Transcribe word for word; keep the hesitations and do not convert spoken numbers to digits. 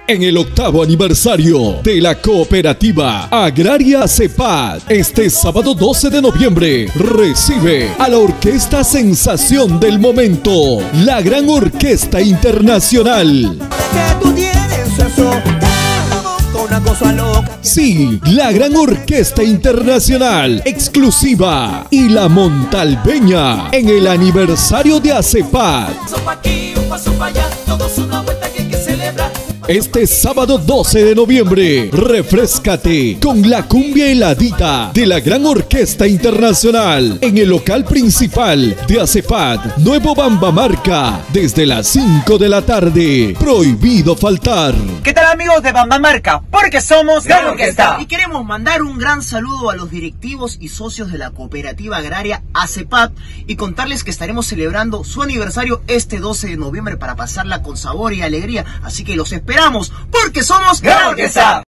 En el octavo aniversario de la Cooperativa Agraria CEPAD, este sábado doce de noviembre, recibe a la Orquesta Sensación del Momento, la Gran Orquesta Internacional. Sí, la Gran Orquesta Internacional, exclusiva, y la Montalbeña, en el aniversario de ACEPAD. Este sábado doce de noviembre, refréscate con la cumbia heladita de la Gran Orquesta Internacional en el local principal de ACEPAD, Nuevo Bambamarca, desde las cinco de la tarde. Prohibido faltar. ¿Qué tal, amigos de Bambamarca? Porque somos Gran Orquesta. Y queremos mandar un gran saludo a los directivos y socios de la Cooperativa Agraria ACEPAD y contarles que estaremos celebrando su aniversario este doce de noviembre para pasarla con sabor y alegría. Así que los esperamos. Porque somos Gran Orquesta.